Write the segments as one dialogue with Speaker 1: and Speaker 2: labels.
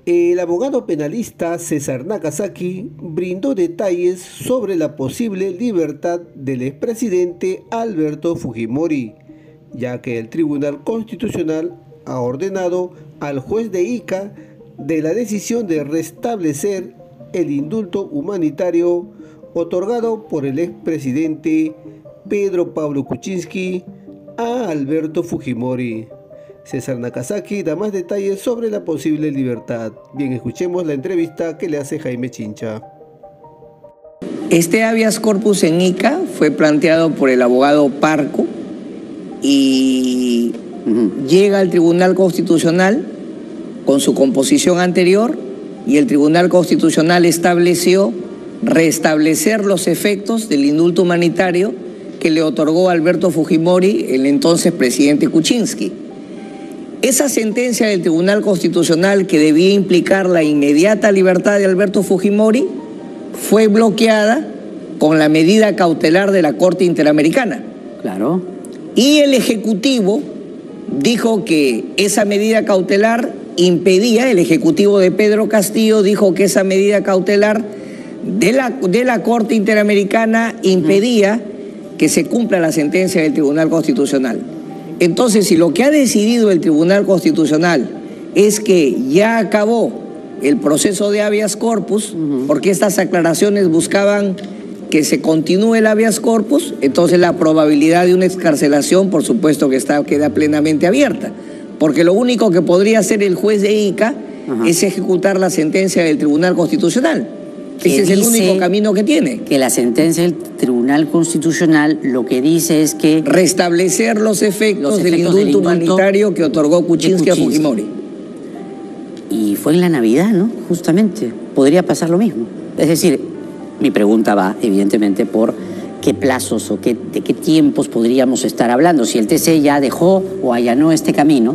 Speaker 1: El abogado penalista César Nakazaki brindó detalles sobre la posible libertad del expresidente Alberto Fujimori, ya que el Tribunal Constitucional ha ordenado al juez de Ica de la decisión de restablecer el indulto humanitario otorgado por el expresidente Pedro Pablo Kuczynski a Alberto Fujimori. César Nakazaki da más detalles sobre la posible libertad. Bien, escuchemos la entrevista que le hace Jaime Chincha.
Speaker 2: Este habeas corpus en Ica fue planteado por el abogado Parco y llega al Tribunal Constitucional con su composición anterior, y el Tribunal Constitucional estableció restablecer los efectos del indulto humanitario que le otorgó Alberto Fujimori, el entonces presidente Kuczynski. Esa sentencia del Tribunal Constitucional, que debía implicar la inmediata libertad de Alberto Fujimori, fue bloqueada con la medida cautelar de la Corte Interamericana.
Speaker 3: Claro.
Speaker 2: Y el Ejecutivo dijo que esa medida cautelar impedía, el Ejecutivo de Pedro Castillo dijo que esa medida cautelar de la Corte Interamericana impedía que se cumpla la sentencia del Tribunal Constitucional. Entonces, si lo que ha decidido el Tribunal Constitucional es que ya acabó el proceso de habeas corpus, porque estas aclaraciones buscaban que se continúe el habeas corpus, entonces la probabilidad de una excarcelación, por supuesto que queda plenamente abierta, porque lo único que podría hacer el juez de Ica es ejecutar la sentencia del Tribunal Constitucional. Ese es el único camino que tiene.
Speaker 3: Que la sentencia del Tribunal Constitucional lo que dice es que
Speaker 2: restablecer los efectos del indulto humanitario que otorgó Kuczynski a Fujimori.
Speaker 3: Y fue en la Navidad, ¿no? Justamente. Podría pasar lo mismo. Es decir, mi pregunta va, evidentemente, por qué plazos o de qué tiempos podríamos estar hablando. Si el TC ya dejó o allanó este camino,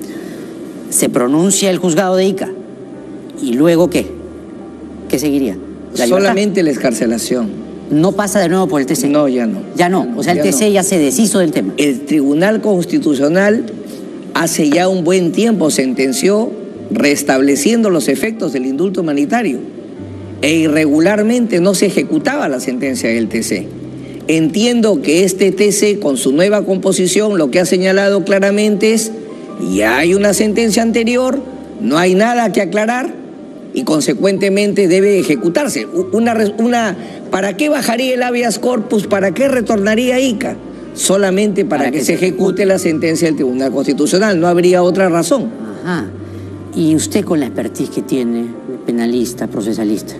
Speaker 3: se pronuncia el juzgado de Ica. ¿Y luego qué? ¿Qué seguiría?
Speaker 2: Solamente la excarcelación.
Speaker 3: ¿No pasa de nuevo por el TC?
Speaker 2: No, ya no.
Speaker 3: Ya no. O sea, el TC ya se deshizo del tema.
Speaker 2: El Tribunal Constitucional hace ya un buen tiempo sentenció restableciendo los efectos del indulto humanitario, e irregularmente no se ejecutaba la sentencia del TC. Entiendo que este TC, con su nueva composición, lo que ha señalado claramente es: ya hay una sentencia anterior, no hay nada que aclarar, y consecuentemente debe ejecutarse. ¿Para qué bajaría el habeas corpus? ¿Para qué retornaría a Ica? Solamente para que se ejecute la sentencia del Tribunal Constitucional. No habría otra razón.
Speaker 3: Ajá. Y usted, con la expertise que tiene, penalista, procesalista,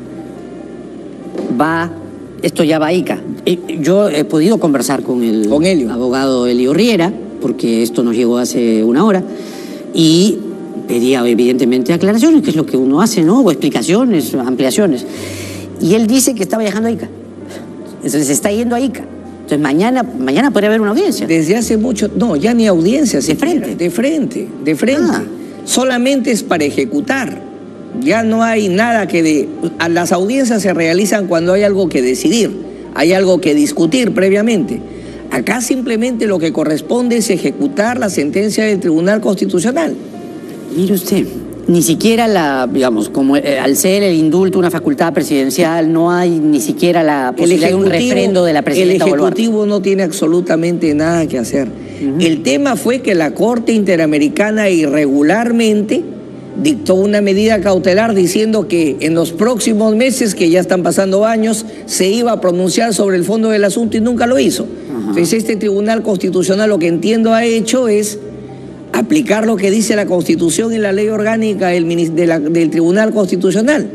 Speaker 3: esto ya va a Ica. Yo he podido conversar con el abogado Elio Riera, porque esto nos llegó hace una hora, y pedía evidentemente aclaraciones, que es lo que uno hace, ¿no? O explicaciones, ampliaciones. Y él dice que está viajando a Ica. Entonces se está yendo a Ica. Entonces mañana podría haber una audiencia.
Speaker 2: Desde hace mucho, no, ya ni audiencia.
Speaker 3: ¿De frente?
Speaker 2: De frente. Solamente es para ejecutar. Ya no hay nada las audiencias se realizan cuando hay algo que decidir, hay algo que discutir previamente. Acá simplemente lo que corresponde es ejecutar la sentencia del Tribunal Constitucional.
Speaker 3: Mire usted, ni siquiera digamos, como al ser el indulto una facultad presidencial, no hay ni siquiera la posibilidad de un refrendo de la presidenta Boluarte.
Speaker 2: El Ejecutivo no tiene absolutamente nada que hacer. El tema fue que la Corte Interamericana irregularmente dictó una medida cautelar diciendo que en los próximos meses, que ya están pasando años, se iba a pronunciar sobre el fondo del asunto, y nunca lo hizo. Entonces este Tribunal Constitucional, lo que entiendo ha hecho es aplicar lo que dice la Constitución y la ley orgánica del Tribunal Constitucional.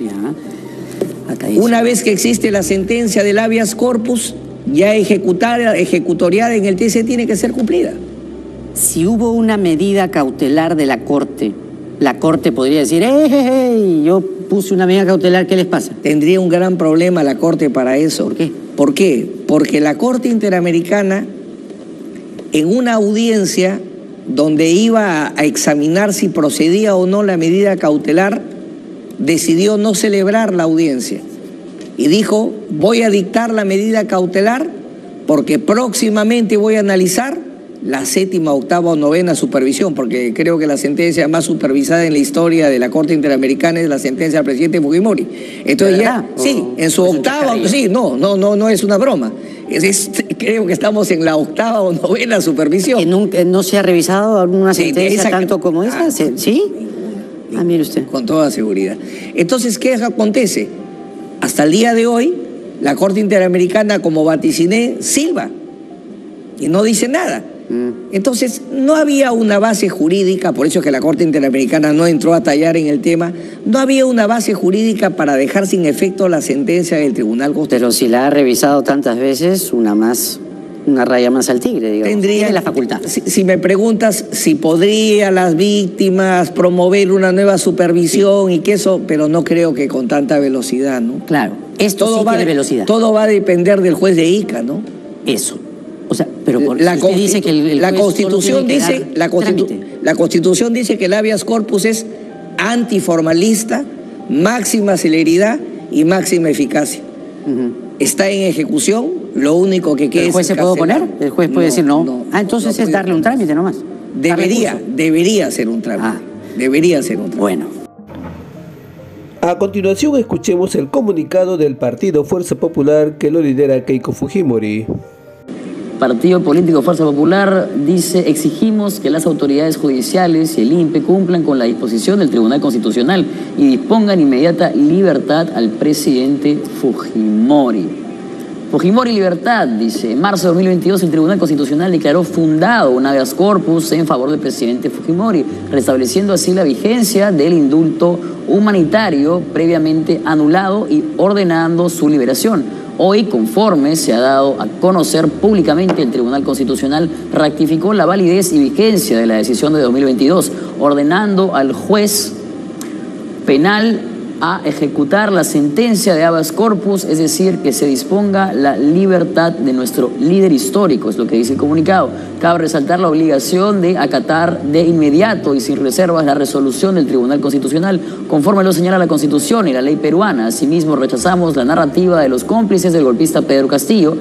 Speaker 2: Una vez que existe la sentencia del habeas corpus, ya ejecutoriada en el TC, tiene que ser cumplida.
Speaker 3: Si hubo una medida cautelar de la Corte podría decir: ¡hey! Yo puse una medida cautelar, ¿qué les pasa?
Speaker 2: Tendría un gran problema la Corte para eso.
Speaker 3: ¿Por qué?
Speaker 2: ¿Por qué? Porque la Corte Interamericana, en una audiencia donde iba a examinar si procedía o no la medida cautelar, decidió no celebrar la audiencia y dijo: voy a dictar la medida cautelar porque próximamente voy a analizar la 7ª, 8ª o 9ª supervisión, porque creo que la sentencia más supervisada en la historia de la Corte Interamericana es la sentencia del presidente Fujimori. Entonces ya, sí, en su 8ª, sí, no es una broma. Creo que estamos en la 8ª o 9ª supervisión.
Speaker 3: ¿Que no se ha revisado alguna sentencia tanto como esa? ¿Sí? Ah, mire usted.
Speaker 2: Con toda seguridad. Entonces, ¿qué acontece? Hasta el día de hoy, la Corte Interamericana, como vaticiné, silba y no dice nada. Entonces, no había una base jurídica, por eso es que la Corte Interamericana no entró a tallar en el tema, no había una base jurídica para dejar sin efecto la sentencia del Tribunal Constitucional.
Speaker 3: Pero si la ha revisado tantas veces, una raya más al tigre, digamos.
Speaker 2: Tiene la facultad. Si me preguntas si podría las víctimas promover una nueva supervisión y que eso, pero no creo que con tanta velocidad, ¿no?
Speaker 3: Claro, esto sí tiene velocidad.
Speaker 2: Todo va a depender del juez de Ica, ¿no?
Speaker 3: Eso. O sea, pero
Speaker 2: usted dice que la Constitución dice, la Constitución dice que el habeas corpus es antiformalista, máxima celeridad y máxima eficacia. Está en ejecución, lo único que queda es...
Speaker 3: ¿El juez se puede oponer? ¿El juez puede decir no? Entonces es darle un trámite nomás.
Speaker 2: Debería ser un trámite. Debería ser un trámite.
Speaker 3: Bueno.
Speaker 1: A continuación escuchemos el comunicado del partido Fuerza Popular que lo lidera Keiko Fujimori.
Speaker 4: Partido Político Fuerza Popular dice: exigimos que las autoridades judiciales y el INPE cumplan con la disposición del Tribunal Constitucional y dispongan inmediata libertad al presidente Fujimori. Fujimori libertad, dice. En marzo de 2022 el Tribunal Constitucional declaró fundado un habeas corpus en favor del presidente Fujimori, restableciendo así la vigencia del indulto humanitario previamente anulado y ordenando su liberación. Hoy, conforme se ha dado a conocer públicamente, el Tribunal Constitucional ratificó la validez y vigencia de la decisión de 2022, ordenando al juez penal a ejecutar la sentencia de habeas corpus, es decir, que se disponga la libertad de nuestro líder histórico, es lo que dice el comunicado. Cabe resaltar la obligación de acatar de inmediato y sin reservas la resolución del Tribunal Constitucional, conforme lo señala la Constitución y la ley peruana. Asimismo, rechazamos la narrativa de los cómplices del golpista Pedro Castillo,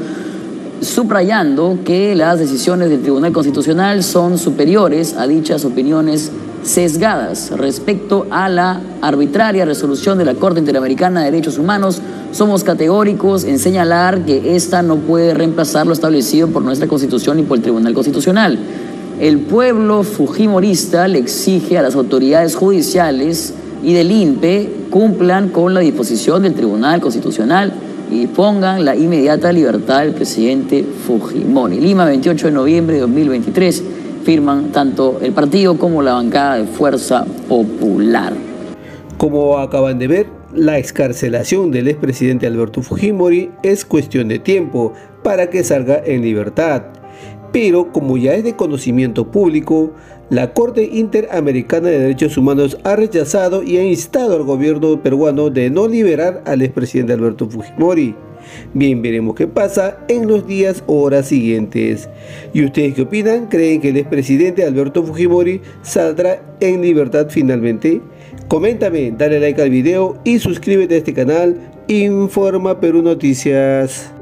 Speaker 4: subrayando que las decisiones del Tribunal Constitucional son superiores a dichas opiniones sesgadas. Respecto a la arbitraria resolución de la Corte Interamericana de Derechos Humanos, somos categóricos en señalar que esta no puede reemplazar lo establecido por nuestra Constitución y por el Tribunal Constitucional. El pueblo fujimorista le exige a las autoridades judiciales y del INPE cumplan con la disposición del Tribunal Constitucional y pongan la inmediata libertad del presidente Fujimori. Lima, 28 de noviembre de 2023. Firman tanto el partido como la bancada de Fuerza Popular.
Speaker 1: Como acaban de ver, la excarcelación del expresidente Alberto Fujimori es cuestión de tiempo para que salga en libertad. Pero como ya es de conocimiento público, la Corte Interamericana de Derechos Humanos ha rechazado y ha instado al gobierno peruano de no liberar al expresidente Alberto Fujimori. Bien, veremos qué pasa en los días o horas siguientes. ¿Y ustedes qué opinan? ¿Creen que el expresidente Alberto Fujimori saldrá en libertad finalmente? Coméntame, dale like al video y suscríbete a este canal Informa Perú Noticias.